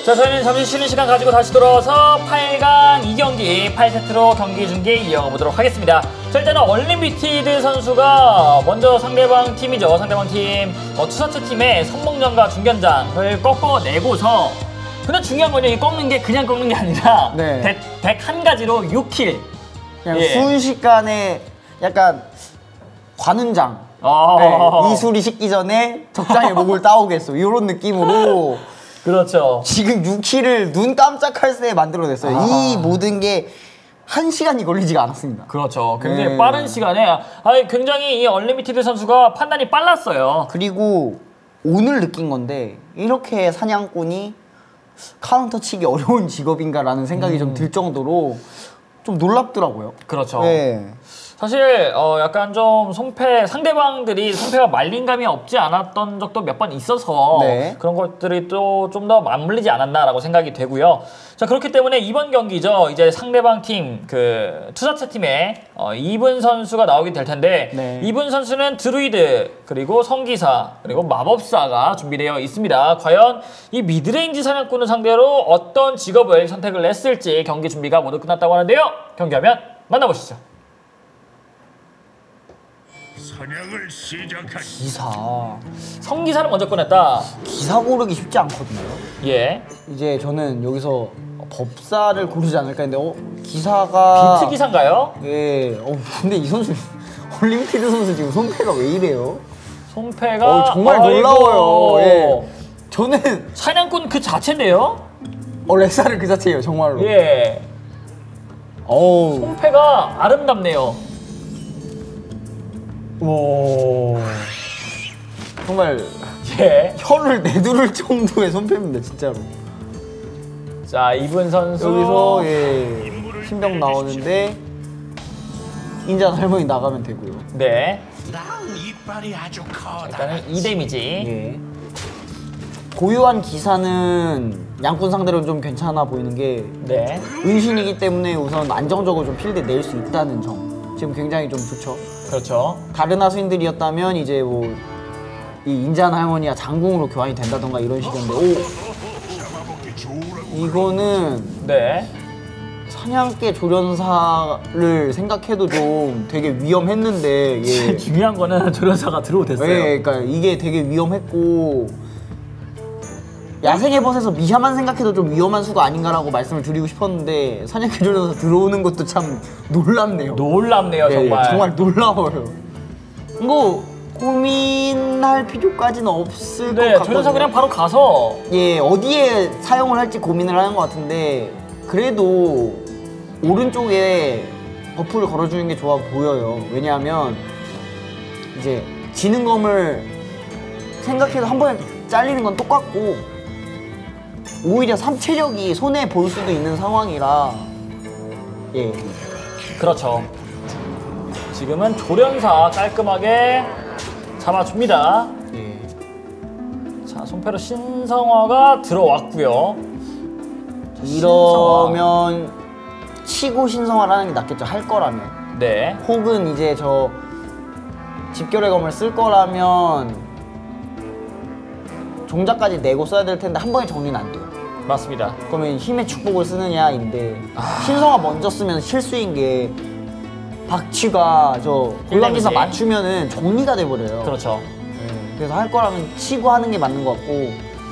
자, 저희는 잠시 쉬는 시간 가지고 다시 돌아와서 8강 2경기 8세트로 경기 중계 이어가보도록 하겠습니다. 자, 일단은 얼리미티드 선수가 먼저 상대방 팀이죠. 상대방 팀 투사체 팀의 선봉전과 중견장을 꺾어내고서, 근데 중요한 건요, 이 꺾는 게 그냥 꺾는 게 아니라 네. 덱 한 가지로 6킬. 그냥 순식간에 약간 관훈장. 네, 이수리 식기 전에 적장의 목을 따오겠어. 이런 느낌으로. 그렇죠. 지금 6킬을 눈 깜짝할 새에 만들어냈어요. 이 모든 게 1시간이 걸리지가 않았습니다. 그렇죠. 굉장히 빠른 시간에 굉장히 이 얼리미티드 선수가 판단이 빨랐어요. 그리고 오늘 느낀 건데, 이렇게 사냥꾼이 카운터 치기 어려운 직업인가라는 생각이 좀 들 정도로 좀 놀랍더라고요. 그렇죠. 네. 사실 약간 좀 상대방들이 손패가 말린 감이 없지 않았던 적도 몇 번 있어서 그런 것들이 또 좀 더 맞물리지 않았나라고 생각이 되고요. 자, 그렇기 때문에 이번 경기죠. 이제 상대방 팀 투사체 팀에 이분 선수가 나오게 될 텐데, 이분 선수는 드루이드, 그리고 성기사, 그리고 마법사가 준비되어 있습니다. 과연 이 미드레인지 사냥꾼을 상대로 어떤 직업을 선택을 했을지 경기 준비가 모두 끝났다고 하는데요. 경기하면 만나보시죠. 사냥을 시작한 기사. 성기사를 먼저 꺼냈다. 기사 고르기 쉽지 않거든요. 예. 이제 저는 여기서 법사를 고르지 않을까 했는데, 기사가 비트 기사인가요? 예. 근데 이 선수 얼리미티드 선수 지금 손패가 왜 이래요? 손패가 정말 놀라워요. 예. 저는 사냥꾼 그 자체인데요? 렉사를 그 자체예요, 정말로. 예. 손패가 아름답네요. 오. 정말 혀를 내두를 정도의 손패입니다, 진짜로. 자, 이분 선수 여기서 신병 나오는데 인자 할머니 나가면 되고요. 네. 이빨이 아주 커. 일단은 2데미지. 고유한 기사는 양꾼 상대로는 좀 괜찮아 보이는 게, 은신이기 때문에 우선 안정적으로 좀 필드에 낼 수 있다는 점, 지금 굉장히 좀 좋죠. 그렇죠. 다른 하수인들이었다면 이제 뭐 이 인자한 할머니와 장궁으로 교환이 된다던가 이런 식이었는데, 이거는 사냥개 조련사를 생각해도 좀 되게 위험했는데, 중요한 거는 조련사가 들어오됐어요. 그러니까 이게 되게 위험했고, 야생의 벗에서 미샤만 생각해도 좀 위험한 수가 아닌가라고 말씀을 드리고 싶었는데, 사냥개 조련사 들어오는 것도 참 놀랍네요. 놀랍네요, 정말. 정말 놀라워요. 이거 고민할 필요까지는 없을 것 같거든요. 조련사 그냥 바로 가서 어디에 사용을 할지 고민을 하는 것 같은데, 그래도 오른쪽에 버프를 걸어주는 게 좋아 보여요. 왜냐하면 이제 지는 검을 생각해도 한 번에 잘리는 건 똑같고, 오히려 3체력이 손해 볼 수도 있는 상황이라. 그렇죠. 지금은 조련사 깔끔하게 잡아줍니다. 자, 손패로 신성화가 들어왔고요. 이러면 치고 신성화를 하는 게 낫겠죠, 할 거라면. 혹은 이제 저 집결의 검을 쓸 거라면 종자까지 내고 써야 될 텐데 한 번에 정리는 안 돼요. 맞습니다. 그러면 힘의 축복을 쓰느냐인데, 신성화 먼저 쓰면 실수인 게, 박쥐가 저 골방기사 맞추면은 정리가 돼버려요. 그렇죠. 그래서 할 거라면 치고 하는 게 맞는 것 같고.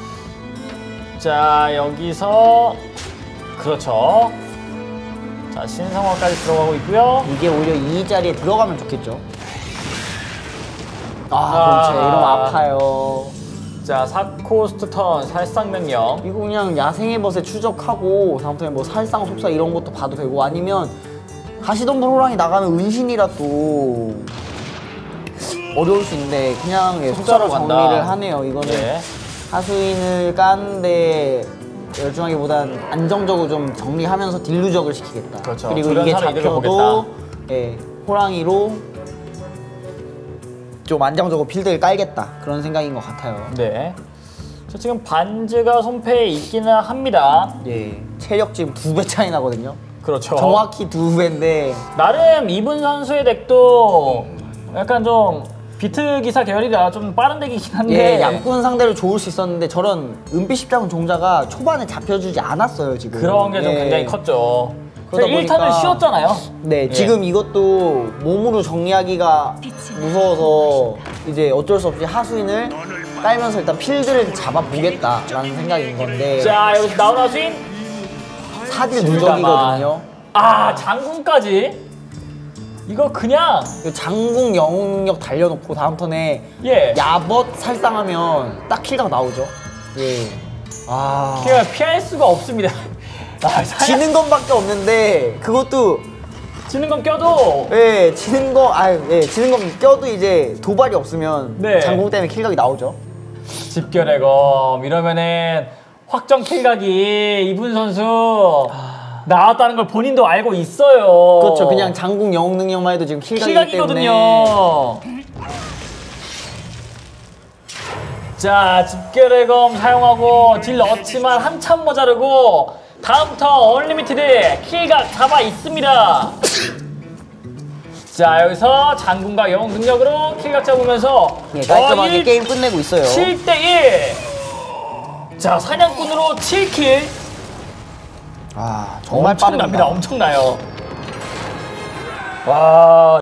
자, 여기서 그렇죠. 자, 신성화까지 들어가고 있고요. 이게 오히려 이 자리에 들어가면 좋겠죠. 그렇죠. 이러면 아파요. 자, 4코스트 턴 살상 명령. 이거 그냥 야생의 벗에 추적하고 다음부터는 뭐 살상 속사 이런 것도 봐도 되고, 아니면 가시덤불 호랑이 나가면 은신이라 또 어려울 수 있는데, 그냥 속사로 정리를 하네요. 이거는 하수인을 까는데 열중하기보단 안정적으로 좀 정리하면서 딜루적을 시키겠다. 그렇죠. 그리고 이게 잡혀도 호랑이로 좀 안정적으로 필드를 깔겠다, 그런 생각인 것 같아요. 자, 지금 반즈가 손패에 있기는 합니다. 체력 지금 2배 차이 나거든요. 그렇죠. 정확히 2배인데, 나름 이분 선수의 덱도 약간 좀 비트 기사 계열이라 좀 빠른 덱이긴 한데 예, 양꾼 상대로 좋을 수 있었는데 저런 은빛 십자군 종자가 초반에 잡혀주지 않았어요 지금. 그런 게 좀 예. 굉장히 컸죠. 그러다 1턴을 보니까 쉬었잖아요. 네, 예. 지금 이것도 몸으로 정리하기가 무서워서 이제 어쩔 수 없이 하수인을 깔면서 일단 필드를 잡아보겠다라는 생각인 건데 자, 여기서 나온 하수인. 사딜 누적이거든요. 아, 장군까지. 이거 그냥 이거 장궁 영웅력 달려놓고 다음 턴에 예. 야벗 살상하면 딱 킬각 나오죠. 예. 아. 그냥 피할 수가 없습니다. 아, 지는 것밖에 없는데 그것도 지는 건 껴도 예, 지는 건 껴도 이제 도발이 없으면 네. 장궁 때문에 킬각이 나오죠. 집결의 검 이러면은 확정 킬각이 이분 선수 나왔다는 걸 본인도 알고 있어요. 그렇죠. 그냥 장궁 영웅 능력만 해도 지금 킬각이기 때문에. 킬각이거든요. 자, 집결의 검 사용하고 딜 넣었지만 한참 모자르고 다음 턴 얼리미티드 킬각 잡아 있습니다. 자, 여기서 장군과 영웅 능력으로 킬각 잡으면서 예, 깔끔하게 게임 끝내고 있어요. 7대1. 자, 사냥꾼으로 7킬. 아, 정말 엄청납니다. 빠릅니다. 엄청나요. 와,